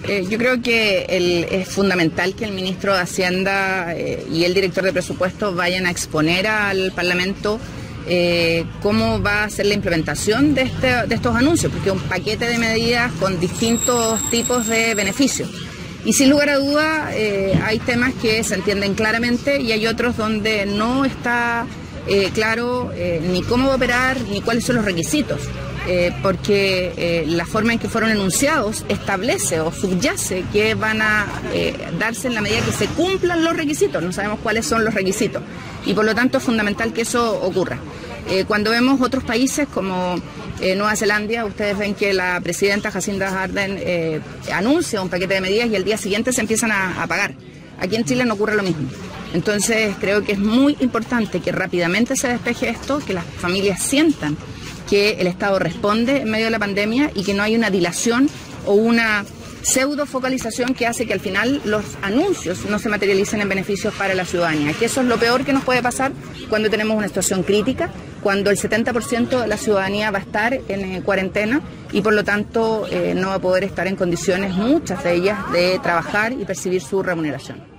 Yo creo que es fundamental que el ministro de Hacienda y el director de presupuesto vayan a exponer al Parlamento cómo va a ser la implementación de estos anuncios, porque es un paquete de medidas con distintos tipos de beneficios. Y sin lugar a duda hay temas que se entienden claramente y hay otros donde no está claro ni cómo va a operar ni cuáles son los requisitos. Porque la forma en que fueron enunciados establece o subyace que van a darse en la medida que se cumplan los requisitos. No sabemos cuáles son los requisitos y por lo tanto es fundamental que eso ocurra. Cuando vemos otros países como Nueva Zelanda, ustedes ven que la presidenta Jacinda Ardern anuncia un paquete de medidas y al día siguiente se empiezan a pagar. Aquí en Chile no ocurre lo mismo. Entonces creo que es muy importante que rápidamente se despeje esto, que las familias sientan que el Estado responde en medio de la pandemia y que no hay una dilación o una pseudo focalización que hace que al final los anuncios no se materialicen en beneficios para la ciudadanía, que eso es lo peor que nos puede pasar cuando tenemos una situación crítica, cuando el 70% de la ciudadanía va a estar en cuarentena y por lo tanto no va a poder estar en condiciones, muchas de ellas, de trabajar y percibir su remuneración.